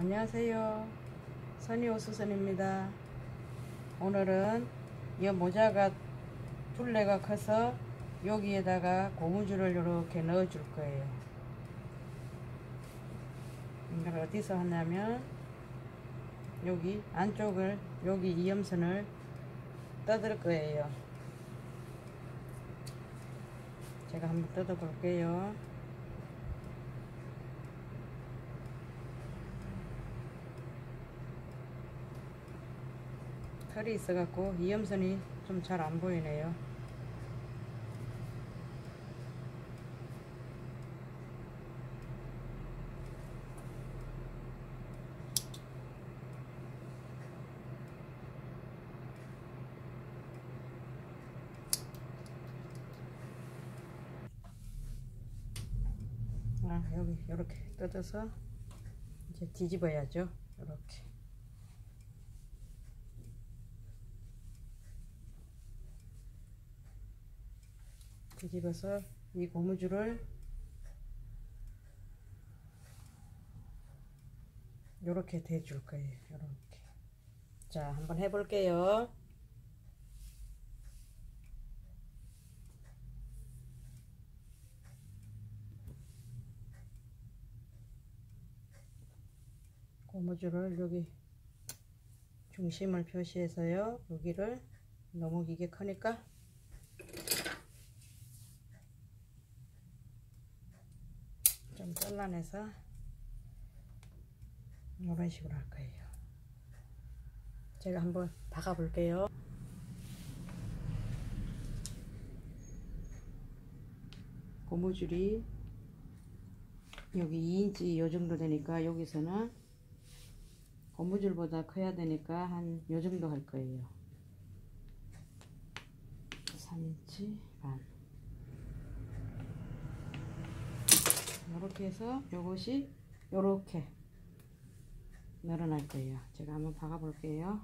안녕하세요. 선이호수선입니다. 오늘은 이 모자가 둘레가 커서 여기에다가 고무줄을 이렇게 넣어 줄 거예요. 이걸 어디서 하냐면 여기 안쪽을 여기 이염선을 뜯을 거예요. 제가 한번 뜯어 볼게요. 털이 있어 갖고 이염선이 좀 잘 안 보이네요. 여기 이렇게 뜯어서 이제 뒤집어야죠. 이렇게 뒤집어서 이 고무줄을 이렇게 대줄 거예요. 이렇게. 자, 한번 해볼게요. 고무줄을 여기 중심을 표시해서요. 여기를 너무 이게 크니까 좀 잘라내서 이런 식으로 할 거예요. 제가 한번 박아 볼게요. 고무줄이 여기 2인치 요 정도 되니까 여기서는 고무줄보다 커야 되니까 한 요 정도 할 거예요. 3인치 반. 이렇게 해서 요것이 요렇게 늘어날 거예요. 제가 한번 박아 볼게요.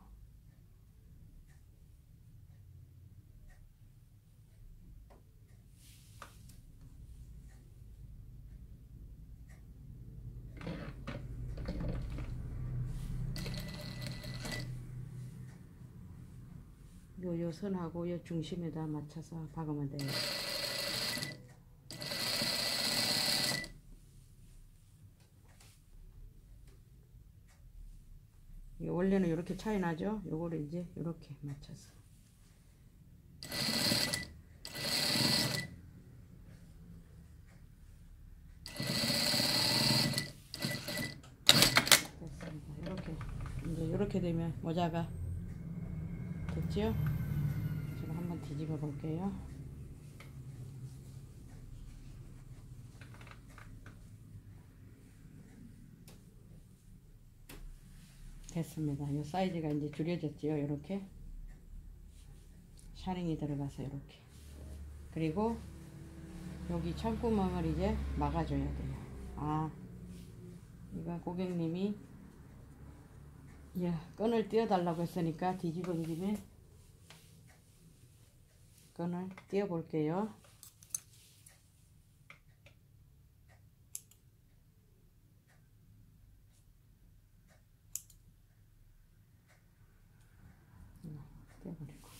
요 선하고 요 중심에다 맞춰서 박으면 돼요. 원래는 이렇게 차이 나죠? 요거를 이제 이렇게 맞춰서 됐습니다. 이렇게 이제 이렇게 되면 모자가 됐죠? 제가 한번 뒤집어 볼게요. 됐습니다. 이 사이즈가 이제 줄여졌죠. 이렇게 샤링이 들어가서 이렇게. 그리고 여기 창구멍을 이제 막아줘야 돼요. 이거 고객님이 끈을 띄워 달라고 했으니까 뒤집은 김에 끈을 띄워 볼게요. 떼어버리고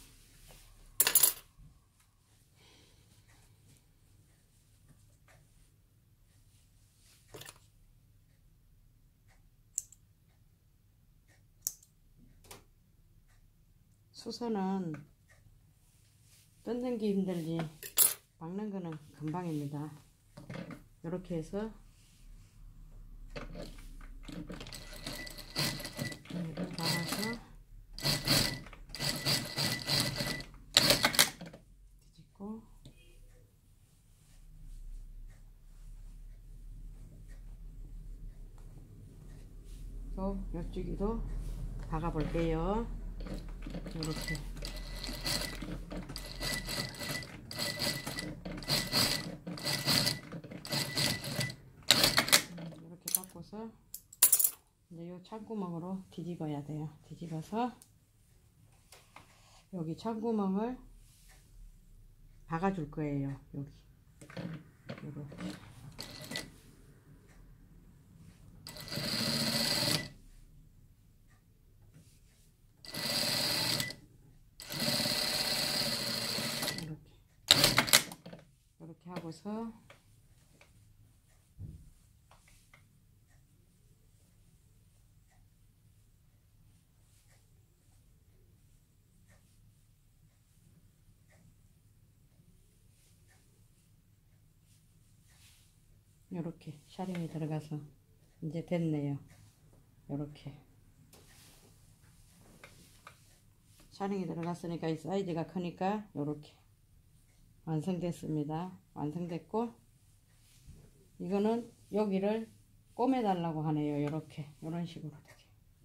수선은 뜯는 게 힘들지 박는 거는 금방입니다. 이렇게 해서 이렇게 박아서 뒤집고 또 옆주기도 박아 볼게요. 이렇게 이렇게 바꿔서 이제 요 창구멍으로 뒤집어야 돼요. 뒤집어서 여기 창구멍을 박아 줄 거예요. 여기 이렇게 하고서 요렇게 샤링이 들어가서 이제 됐네요. 요렇게 샤링이 들어갔으니까 이 사이즈가 크니까 요렇게 완성됐습니다. 완성됐고, 이거는 여기를 꼬매 달라고 하네요. 요렇게 요런 식으로 되게.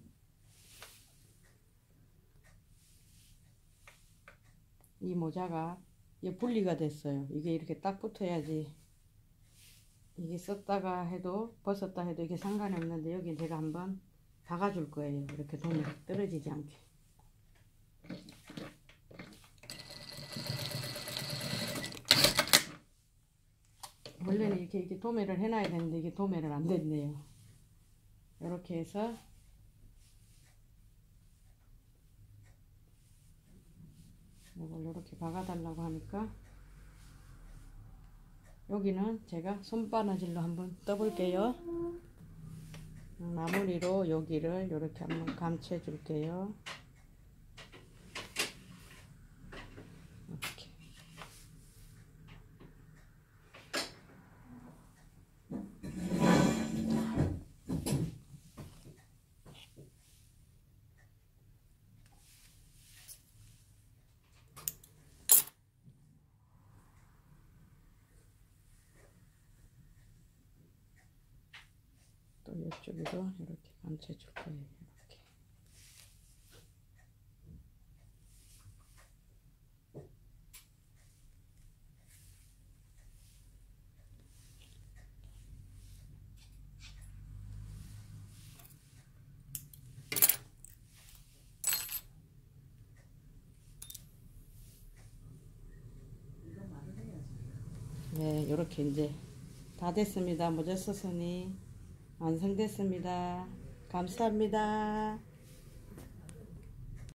이 모자가 이게 분리가 됐어요. 이게 이렇게 딱 붙어야지, 이게 썼다가 해도 벗었다 해도 이게 상관이 없는데, 여기 제가 한번 박아줄 거예요. 이렇게 돈이 떨어지지 않게. 원래는 이렇게 도매를 해놔야 되는데 이게 도매를 안 됐네요. 이렇게 해서 이걸 이렇게 박아달라고 하니까, 여기는 제가 손바느질로 한번 떠볼게요. 마무리로 여기를 이렇게 한번 감춰 줄게요. 이렇게. 또 이쪽에도 이렇게 감춰 줄 거예요. 이렇게. 네, 이렇게 이제 다 됐습니다. 모자 서선이 완성됐습니다. 감사합니다.